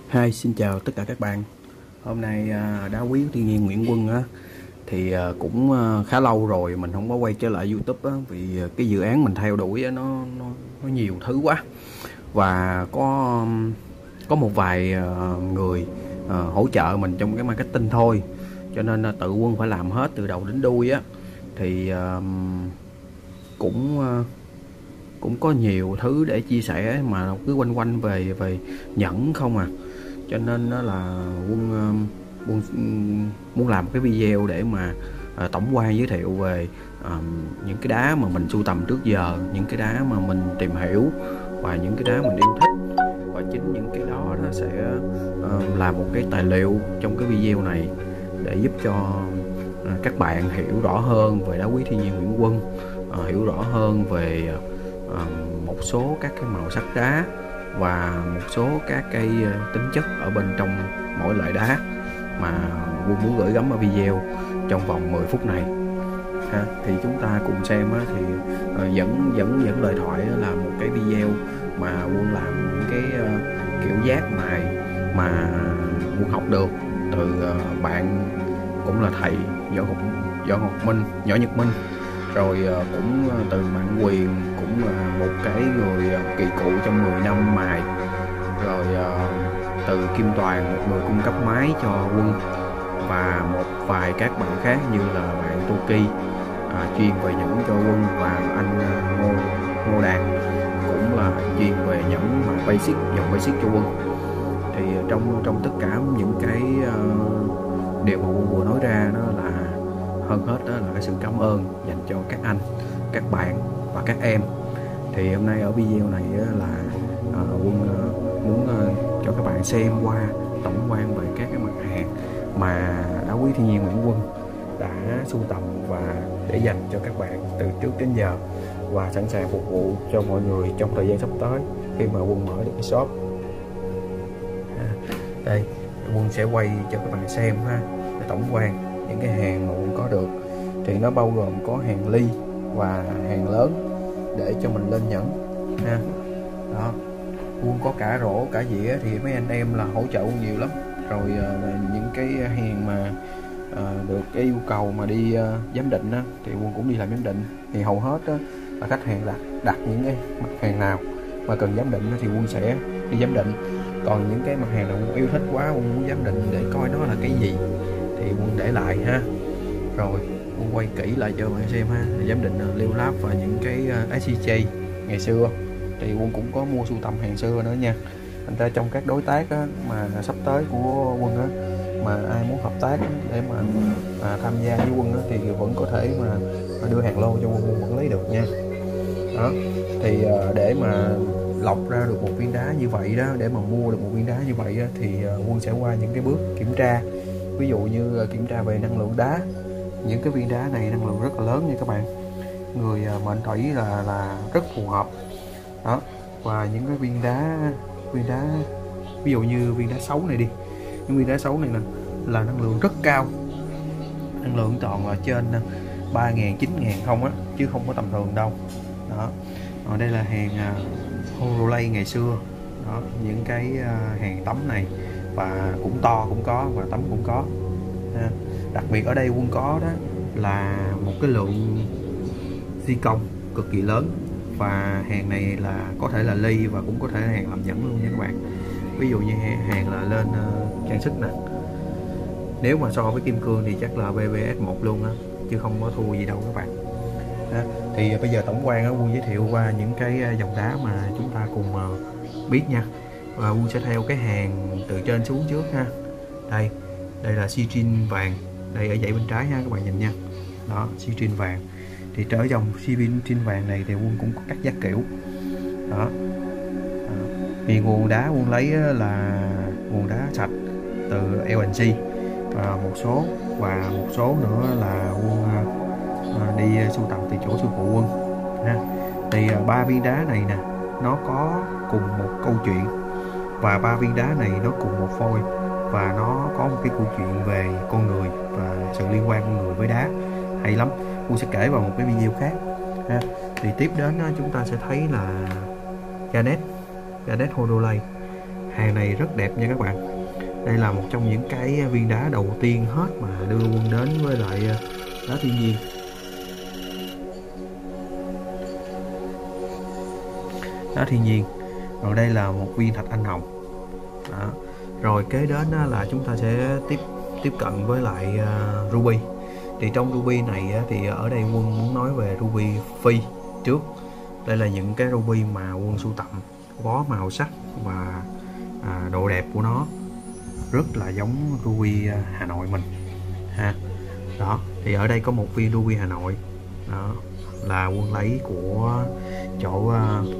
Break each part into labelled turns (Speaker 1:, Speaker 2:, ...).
Speaker 1: Hi, xin chào tất cả các bạn. Hôm nay Đá Quý Thiên Nhiên Nguyễn Quân á thì cũng khá lâu rồi mình không có quay trở lại YouTube á, vì cái dự án mình theo đuổi á, nó nhiều thứ quá, và có một vài người hỗ trợ mình trong cái marketing thôi, cho nên tự Quân phải làm hết từ đầu đến đuôi á. Thì cũng cũng có nhiều thứ để chia sẻ mà cứ quanh quanh về nhẫn không à, cho nên đó là Quân muốn làm cái video để mà tổng quan giới thiệu về những cái đá mà mình sưu tầm trước giờ, những cái đá mà mình tìm hiểu và những cái đá mình yêu thích, và chính những cái đó nó sẽ là một cái tài liệu trong cái video này để giúp cho các bạn hiểu rõ hơn về Đá Quý Thiên Nhiên Nguyễn Quân, hiểu rõ hơn về một số các cái màu sắc đá và một số các cái tính chất ở bên trong mỗi loại đá mà Quân muốn gửi gắm ở video trong vòng 10 phút này ha. Thì chúng ta cùng xem á, thì dẫn lời thoại là một cái video mà Quân làm những cái kiểu giác này mà Quân học được từ bạn cũng là thầy Võ Ngọc Minh, Võ Nhật Minh, rồi cũng từ bạn Quyền, cũng là một cái người kỳ cựu trong 10 năm mài, rồi từ Kim Toàn, một người cung cấp máy cho Quân, và một vài các bạn khác như là bạn Toki chuyên về nhẫn cho Quân, và anh Ngô Đạt cũng là chuyên về nhẫn mà basic, dòng basic cho Quân. Thì trong tất cả những cái điều mà Quân vừa nói ra, đó là hơn hết đó là cái sự cảm ơn dành cho các anh, các bạn và các em. Thì hôm nay ở video này là Quân muốn cho các bạn xem qua tổng quan về các cái mặt hàng mà Đá Quý Thiên Nhiên Nguyễn Quân đã sưu tầm và để dành cho các bạn từ trước đến giờ, và sẵn sàng phục vụ cho mọi người trong thời gian sắp tới khi mà Quân mở được cái shop. Đây, Quân sẽ quay cho các bạn xem ha, để tổng quan những cái hàng mà Quân có được. Thì nó bao gồm có hàng ly và hàng lớn để cho mình lên nhẫn ha. Đó, Quân có cả rổ cả dĩa thì mấy anh em là hỗ trợ Quân nhiều lắm. Rồi những cái hàng mà được cái yêu cầu mà đi giám định á, thì Quân cũng đi làm giám định. Thì hầu hết á, là khách hàng đặt những cái mặt hàng nào mà cần giám định thì Quân sẽ đi giám định. Còn những cái mặt hàng nào Quân yêu thích quá, Quân muốn giám định để coi nó là cái gì thì Quân để lại ha. Rồi Quân quay kỹ lại cho bạn xem ha, giám định liêu láp và những cái SCJ ngày xưa thì Quân cũng có mua sưu tầm hàng xưa nữa nha. Thành ra trong các đối tác á, mà sắp tới của Quân á, mà ai muốn hợp tác để mà tham gia với Quân á, thì vẫn có thể mà đưa hàng lô cho Quân vẫn lấy được nha. Đó, thì để mà lọc ra được một viên đá như vậy đó, để mà mua được một viên đá như vậy đó, thì Quân sẽ qua những cái bước kiểm tra. Ví dụ như kiểm tra về năng lượng đá. Những cái viên đá này năng lượng rất là lớn nha các bạn, người mệnh thủy là rất phù hợp. Đó, và những cái viên đá ví dụ như viên đá xấu này đi, những viên đá xấu này là năng lượng rất cao, năng lượng toàn là trên 3.000, 9.000 không á, chứ không có tầm thường đâu. Đó, còn đây là hàng Horolay ngày xưa. Đó, những cái hàng tấm này, và cũng to cũng có và tấm cũng có. Đặc biệt ở đây Quân có đó là một cái lượng zircon cực kỳ lớn, và hàng này là có thể là ly và cũng có thể là hàng làm nhẫn luôn nha các bạn. Ví dụ như hàng là lên trang sức nè, nếu mà so với kim cương thì chắc là BBS1 luôn á, chứ không có thua gì đâu các bạn. Đó, thì bây giờ tổng quan á, Quân giới thiệu qua những cái dòng đá mà chúng ta cùng biết nha. Và Quân sẽ theo cái hàng từ trên xuống trước ha. Đây là Citrin vàng, đây ở dãy bên trái ha các bạn nhìn nha. Đó, Citrin vàng. Thì trở dòng Citrin vàng này thì Quân cũng có các giá kiểu. Đó. Thì nguồn đá Quân lấy là nguồn đá sạch từ LNC và một số nữa là Quân đi sưu tầm từ chỗ sư phụ Quân ha. Thì 3 viên đá này nè, nó có cùng một câu chuyện, và 3 viên đá này nó cùng một phôi, và nó có một cái câu chuyện về con người và sự liên quan con người với đá hay lắm. Quân sẽ kể vào một cái video khác ha. Thì tiếp đến chúng ta sẽ thấy là Garnet Horolay hàng này rất đẹp nha các bạn. Đây là một trong những cái viên đá đầu tiên hết mà đưa quân đến với lại đá thiên nhiên. Đá thiên nhiên. Rồi đây là một viên thạch anh hồng. Đó. Rồi kế đến là chúng ta sẽ tiếp cận với lại ruby. Thì trong ruby này thì ở đây quân muốn nói về ruby phi trước. Đây là những cái ruby mà quân sưu tầm, có màu sắc và độ đẹp của nó rất là giống ruby Hà Nội mình ha. Đó, thì ở đây có một viên ruby Hà Nội. Đó là quân lấy của chỗ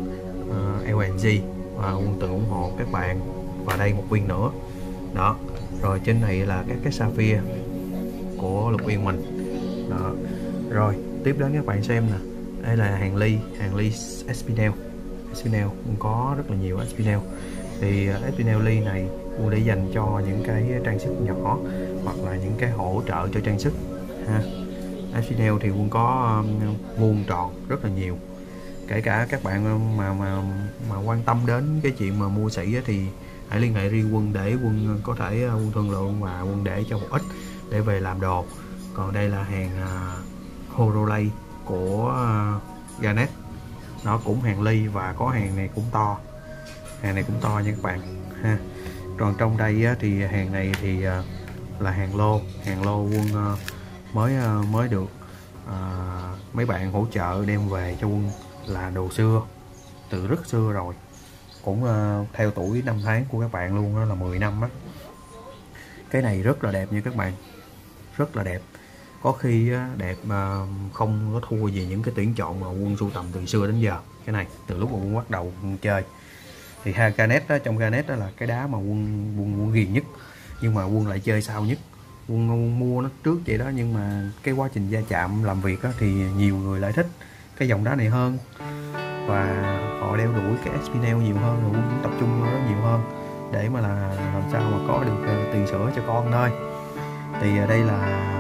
Speaker 1: LNG và quân tự ủng hộ các bạn. Và đây một viên nữa. Đó, rồi trên này là các cái sapphire của Lục Yên mình. Đó, rồi tiếp đến các bạn xem nè, đây là hàng ly Espinel cũng có rất là nhiều Espinel. Thì Espinel ly này cũng để dành cho những cái trang sức nhỏ hoặc là những cái hỗ trợ cho trang sức ha. Espinel thì cũng có vuông tròn rất là nhiều. Kể cả các bạn mà quan tâm đến cái chuyện mà mua sỉ thì hãy liên hệ riêng quân để quân có thể quân thương lượng và quân để cho một ít để về làm đồ. Còn đây là hàng Horolay của Garnet. Nó cũng hàng ly và có hàng này cũng to. Hàng này cũng to nha các bạn ha. Còn trong đây thì hàng này thì là hàng lô quân mới được mấy bạn hỗ trợ đem về cho quân, là đồ xưa từ rất xưa rồi, cũng theo tuổi năm tháng của các bạn luôn, đó là 10 năm á. Cái này rất là đẹp nha các bạn, rất là đẹp. Có khi đẹp mà không có thua gì những cái tuyển chọn mà quân sưu tầm từ xưa đến giờ. Cái này từ lúc mà quân bắt đầu quân chơi thì Garnet đó, trong Garnet đó là cái đá mà quân ghiền nhất, nhưng mà quân lại chơi sao nhất. Quân mua nó trước vậy đó, nhưng mà cái quá trình va chạm làm việc đó, thì nhiều người lại thích cái dòng đá này hơn và họ đeo đuổi cái Espinel nhiều hơn, rồi quân tập trung vào đó nhiều hơn để mà là làm sao mà có được tiền sữa cho con thôi. Thì đây là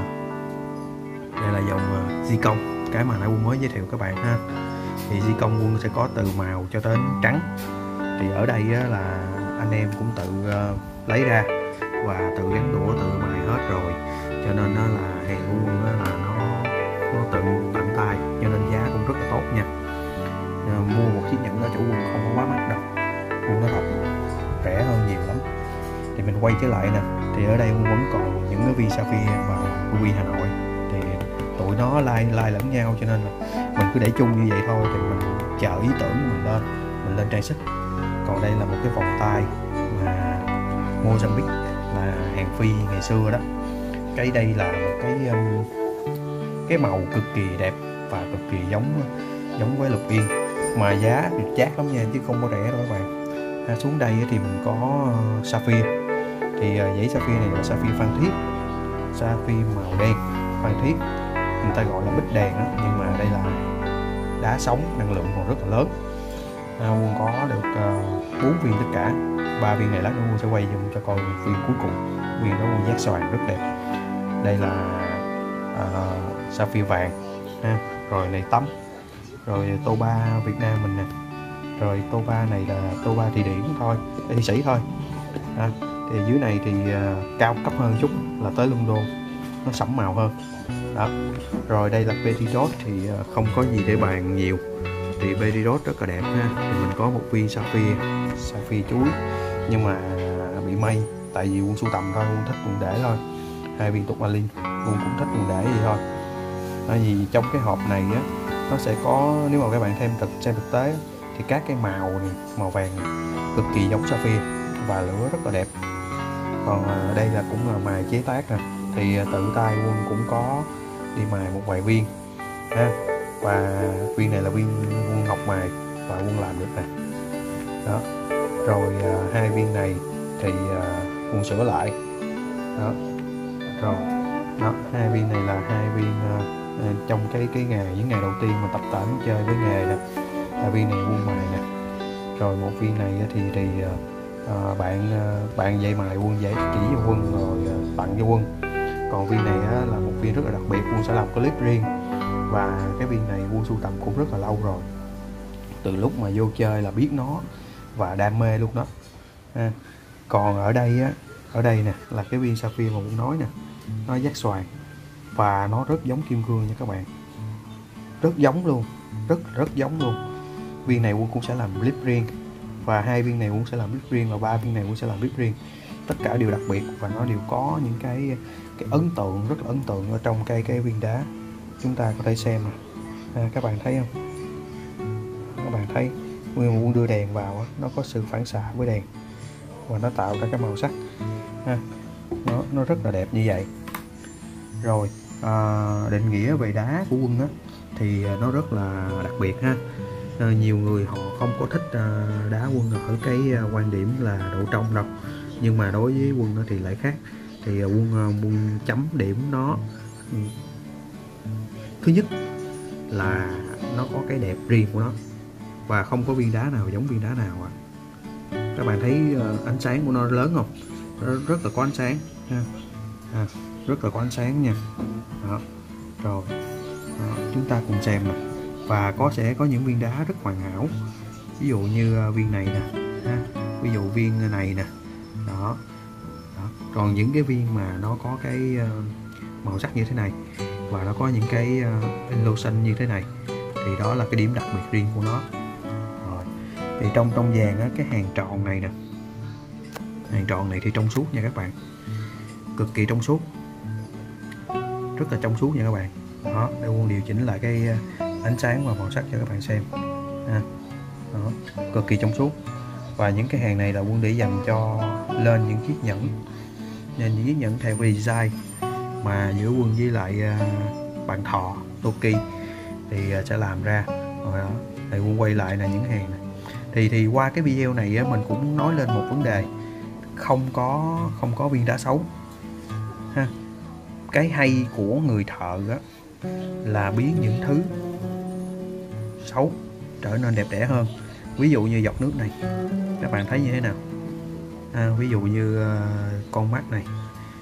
Speaker 1: dòng Zircon, cái mà nãy quân mới giới thiệu các bạn ha. Thì Zircon quân sẽ có từ màu cho đến trắng. Thì ở đây là anh em cũng tự lấy ra và tự gắn đũa tự mài hết rồi, cho nên là hàng của quân là nó tự tận tay, cho nên giá cũng rất là tốt nha. Mua một chiếc nhẫn ở chỗ quân không có quá mắc đâu, quân nó thật rẻ hơn nhiều lắm. Thì mình quay trở lại nè, thì ở đây quân vẫn còn những cái viên sapphire và ruby Hà Nội, thì tụi nó lai lẫn nhau, cho nên là mình cứ để chung như vậy thôi. Thì mình chờ ý tưởng của mình lên trang sức. Còn đây là một cái vòng tay mà Mozambique, là hàng phi ngày xưa đó. Cái đây là một cái màu cực kỳ đẹp và cực kỳ giống với Lục Yên, mà giá thì chát lắm nha, chứ không có rẻ đâu các bạn. Xuống đây thì mình có sapphire. Thì dãy sapphire này là sapphire Phan Thiết, sapphire màu đen Phan Thiết, người ta gọi là bích đèn đó, nhưng mà đây là đá sống, năng lượng còn rất là lớn. Quân có được 4 viên tất cả. 3 viên này lát nữa quân sẽ quay dùng cho coi viên cuối cùng. Viên đó quân giác xoàn rất đẹp. Đây là sapphire vàng ha. Rồi này tấm. Rồi tô ba Việt Nam mình nè. Rồi tô ba này là tô ba Thụy Điển thôi, Thụy Sĩ thôi. Thì dưới này thì cao cấp hơn chút, là tới London, nó sẫm màu hơn. Đó. Rồi đây là Peridot, thì không có gì để bàn nhiều. Thì Peridot rất là đẹp ha. Thì mình có một viên sapphire chuối, nhưng mà bị may, tại vì quân sưu tầm thôi, quân thích quân để thôi. 2 viên tourmaline, quân cũng thích quân để vậy thôi. Tại vì trong cái hộp này á, nó sẽ có, nếu mà các bạn xem thực tế thì các cái màu này, màu vàng này, cực kỳ giống sapphire và lửa rất là đẹp. Còn đây là cũng là mài chế tác nè, thì tự tay quân cũng có đi mài một vài viên ha. Và viên này là viên quân học mài và quân làm được nè. Đó. Rồi 2 viên này thì quân sửa lại. Đó. Rồi đó, 2 viên này là 2 viên trong những ngày đầu tiên mà tập tễnh chơi với nghề nè. 2 viên này quân mài nè. Rồi một viên này thì bạn dạy mài quân dạy chỉ cho quân rồi tặng cho quân. Còn viên này là một viên rất là đặc biệt, quân sẽ làm clip riêng. Và cái viên này quân sưu tầm cũng rất là lâu rồi, từ lúc mà vô chơi là biết nó và đam mê luôn đó ha. Còn ở đây á, ở đây nè là cái viên sapphire mà Quân nói nè, nó dát xoàn và nó rất giống kim cương nha các bạn, rất giống luôn, rất giống luôn. Viên này Quân cũng sẽ làm clip riêng, và 2 viên này Quân sẽ làm clip riêng, và 3 viên này Quân sẽ làm clip riêng. Tất cả đều đặc biệt và nó đều có những cái ấn tượng, rất là ấn tượng ở trong cái viên đá. Chúng ta có thể xem nè, các bạn thấy không? Các bạn thấy nguyên Quân đưa đèn vào nó có sự phản xạ với đèn và nó tạo ra cái màu sắc ha. Nó rất là đẹp như vậy. Rồi định nghĩa về đá của Quân á thì nó rất là đặc biệt ha. Nhiều người họ không có thích đá Quân ở cái quan điểm là độ trong đâu, nhưng mà đối với Quân thì lại khác. Thì Quân chấm điểm nó, thứ nhất là nó có cái đẹp riêng của nó và không có viên đá nào giống viên đá nào các bạn thấy ánh sáng của nó lớn không? Nó rất là có ánh sáng ha. Rất là có ánh sáng nha. Đó. Rồi chúng ta cùng xem nè. Và sẽ có những viên đá rất hoàn hảo, ví dụ như viên này nè ha. Ví dụ viên này nè. Đó. Còn những cái viên mà nó có cái màu sắc như thế này và nó có những cái illusion như thế này thì đó là cái điểm đặc biệt riêng của nó. Rồi. Thì trong vàng á, cái hàng tròn này nè, hàng tròn này thì trong suốt nha các bạn, cực kỳ trong suốt, rất là trong suốt nha các bạn. Đó, để Quân điều chỉnh lại cái ánh sáng và màu sắc cho các bạn xem ha. Đó, cực kỳ trong suốt. Và những cái hàng này là Quân để dành cho lên những chiếc nhẫn, nên những chiếc nhẫn theo design mà giữa Quân với lại bạn Thọ Toki thì sẽ làm ra. Rồi đó, thì Quân quay lại là những hàng này. Thì qua cái video này á, mình cũng nói lên một vấn đề, không có viên đá xấu ha. Cái hay của người thợ á, là biến những thứ xấu trở nên đẹp đẽ hơn. Ví dụ như giọt nước này, các bạn thấy như thế nào? Ví dụ như con mắt này.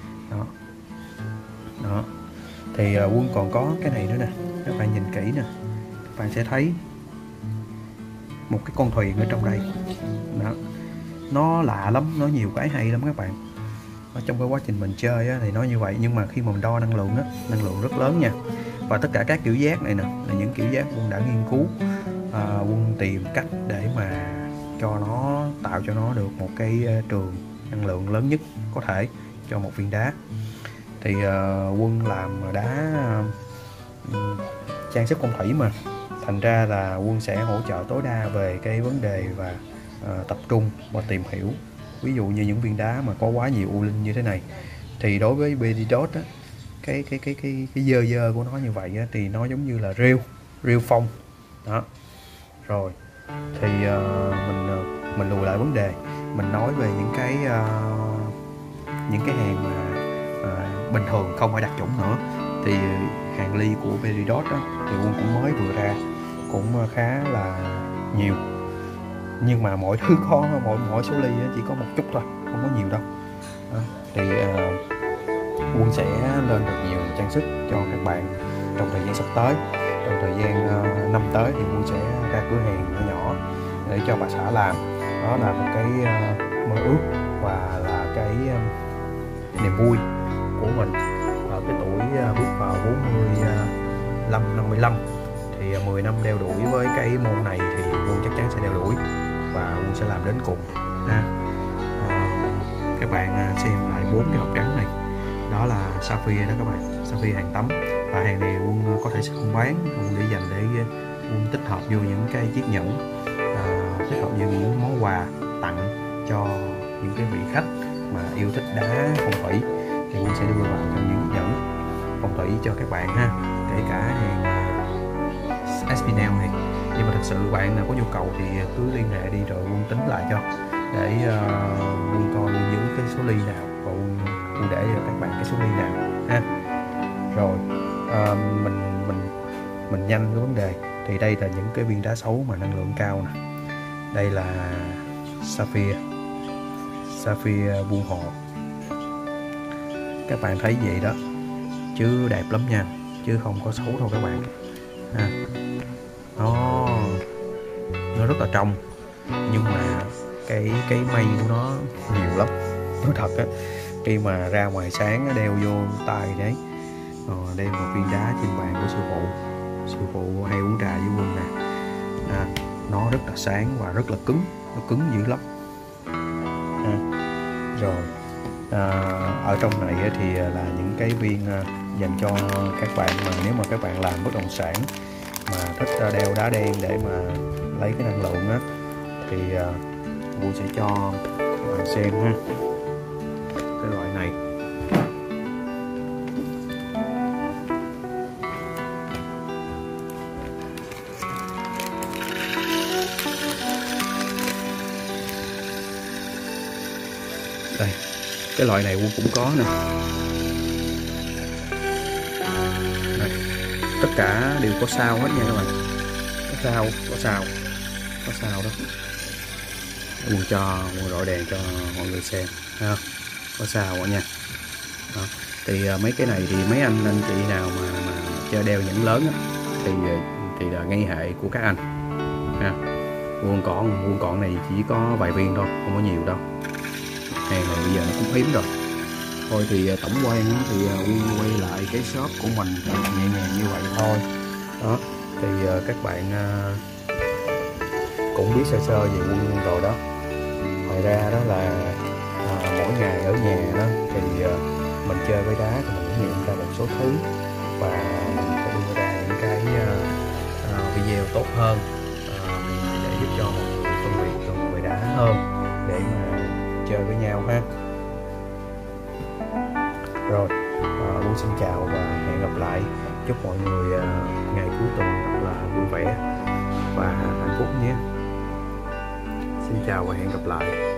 Speaker 1: Đó. Thì Quân còn có cái này nữa nè, các bạn nhìn kỹ nè, các bạn sẽ thấy một cái con thuyền ở trong đây. Đó. Nó lạ lắm, nó nhiều cái hay lắm các bạn. Ở trong cái quá trình mình chơi á, thì nó như vậy, nhưng mà khi mà mình đo năng lượng á, năng lượng rất lớn nha. Và tất cả các kiểu giác này nè là những kiểu giác Quân đã nghiên cứu, Quân tìm cách để mà cho nó tạo cho nó được một cái trường năng lượng lớn nhất có thể cho một viên đá. Thì Quân làm đá trang sức phong thủy mà, thành ra là Quân sẽ hỗ trợ tối đa về cái vấn đề và tập trung và tìm hiểu. Ví dụ như những viên đá mà có quá nhiều u linh như thế này thì đối với Peridot á, cái dơ của nó như vậy á, thì nó giống như là rêu phong đó. Rồi thì mình lùi lại vấn đề, mình nói về những cái hàng mà bình thường không phải đặc chủng nữa. Thì hàng ly của Peridot á, thì Quân cũng mới vừa ra, cũng khá là nhiều, nhưng mà mỗi thứ có mỗi số ly chỉ có một chút thôi, không có nhiều đâu. Đó. Thì Quân sẽ lên được nhiều trang sức cho các bạn trong thời gian sắp tới. Trong thời gian năm tới thì Quân sẽ ra cửa hàng nhỏ để cho bà xã làm. Đó là một cái mơ ước và là cái niềm vui của mình ở cái tuổi bước vào 45-55. Thì 10 năm đeo đuổi với cái môn này thì Quân chắc chắn sẽ đeo đuổi và Quân sẽ làm đến cùng ha. Các bạn xem lại 4 cái hộp trắng này, đó là sapphire đó các bạn, sapphire hàng tấm. Và hàng này Quân có thể sẽ không bán, Quân để dành để Quân tích hợp vô những cái chiếc nhẫn, tích hợp vô những món quà tặng cho những cái vị khách mà yêu thích đá phong thủy, thì Quân sẽ đưa vào trong những nhẫn phong thủy cho các bạn ha. Kể cả hàng Espinel này, nhưng mà thật sự bạn nào có nhu cầu thì cứ liên hệ đi rồi Quân tính lại cho, để Quân coi Quân giữ cái số ly nào và Quân để cho các bạn cái số ly nào ha. Rồi mình nhanh cái vấn đề. Thì đây là những cái viên đá xấu mà năng lượng cao nè. Đây là sapphire buôn hồ, các bạn thấy vậy đó, chứ đẹp lắm nha, chứ không có xấu đâu các bạn ha. Nó rất là trong, nhưng mà cái mây của nó nhiều lắm, nói thật á. Khi mà ra ngoài sáng đeo vô tay đấy, đeo một viên đá trên bàn của sư phụ hay uống trà với Quân nè, nó rất là sáng và rất là cứng, nó cứng dữ lắm. Rồi ở trong này thì là những cái viên dành cho các bạn mà nếu mà các bạn làm bất động sản mà thích đeo đá đen để mà lấy cái năng lượng á, thì Quân sẽ cho các bạn xem ha. Cái loại này đây, cái loại này Quân cũng có nè. Đây, tất cả đều có sao hết nha các bạn, có sao đó. Quân rọi đèn cho mọi người xem ha, có sao nha. Đó. Thì mấy cái này thì mấy anh chị nào mà chơi đeo nhẫn lớn á, thì là ngay hệ của các anh ha. Quân còn này chỉ có vài viên thôi, không có nhiều đâu. Hàng này bây giờ nó cũng hiếm rồi. Thôi thì tổng quan thì Quân quay lại cái shop của mình nhẹ nhàng như vậy thôi. Đó thì các bạn cũng biết sơ sơ về Quân rồi đó. Ngoài ra đó là mỗi ngày ở nhà đó thì mình chơi với đá thì mình cũng nghiệm ra một số thứ, và mình sẽ đưa ra những cái video tốt hơn để giúp cho mọi người phân biệt được về đá hơn để mà chơi với nhau ha. Rồi Quân xin chào và hẹn gặp lại. Chúc mọi người ngày cuối tuần thật là vui vẻ và hạnh phúc nhé. Xin chào và hẹn gặp lại.